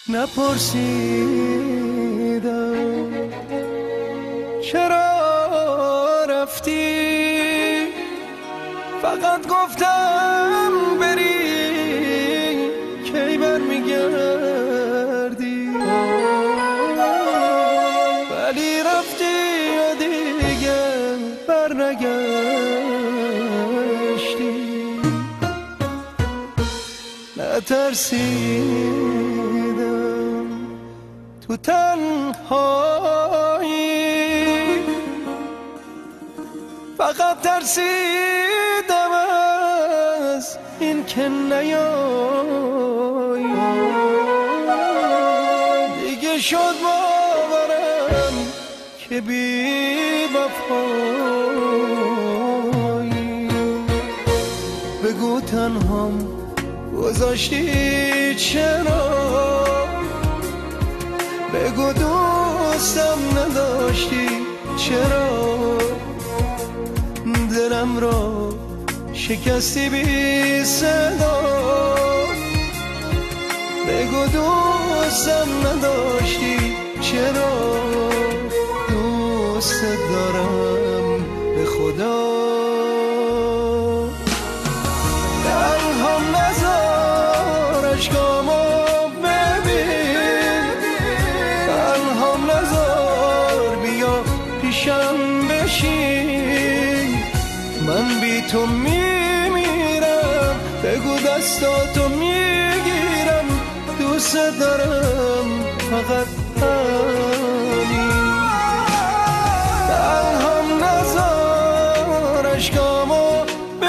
نپرسیدم چرا رفتی، فقط گفتم بری کی برمیگردی، ولی رفتی و دیگه برنگشتی. نترسیدم تو تنهایی، فقط ترسیدم از این که نیایی. دیگه شد باورم که بی وفایی. بگو تنهام گذاشتی چرا، بگو دوستم نداشتی چرا، دلم را شکستی بی صدا. بگو دوستم نداشتی چرا، دوست دارم به خدا. تنهام نذار اشکامو ببین، تنهام نذار بیا پیشم بشین. من بی تو میمیرم، بگو دستاتو میگیرم، دوست دارم فقط همین. تنهام نذار اشکامو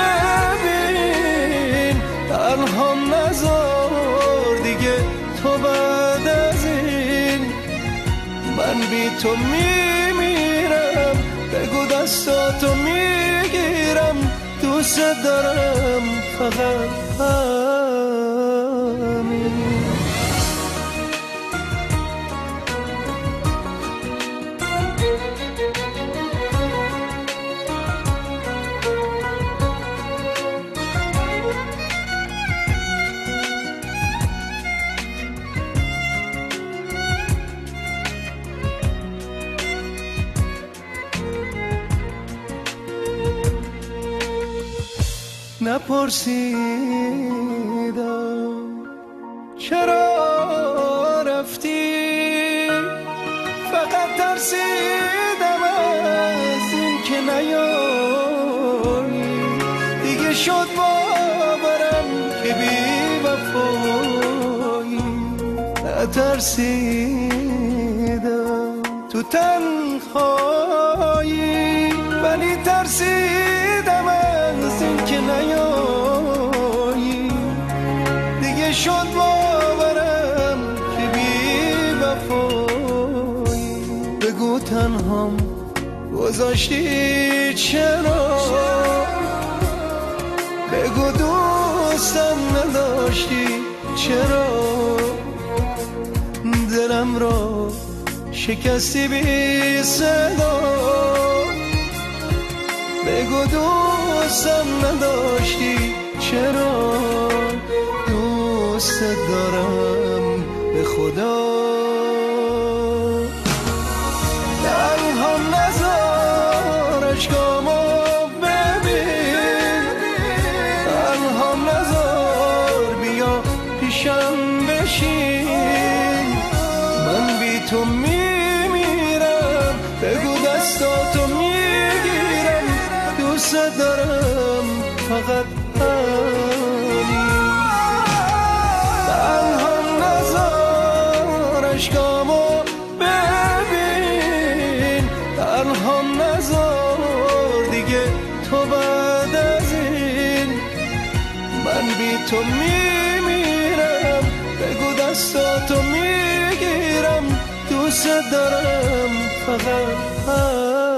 ببین، تنهام نذار دیگه تو بعد از این. من بی تو میمیرم، بگو دستاتو میگیرم، دوست دارم فقط همین. نپرسیدم چرا رفتی، فقط ترسیدم از این که نیایی. دیگه شد باورم که بی وفایی. نترسیدم تو تنهایی، ولی ترسیدم از این که نیایی. دیگه شد باورم که بی وفایی. بگو تنهام گذاشتی چرا، بگو دوستم نداشتی چرا، دلم را شکستی بی صدا. بگو دوستم نداشتی چرا، دوست دارم به خدا. تنهام نذار اشکامو ببین، تنهام نذار بیا پیشم بشین. من بی تو میمیرم، بگو دستاتو میگیرم، دوست دارم فقط همین. تنهام نذار اشکامو ببین، تنهام نذار دیگه تو بعد از این. من بی تو میمیرم، بگو دستاتو میگیرم، دوست دارم فقط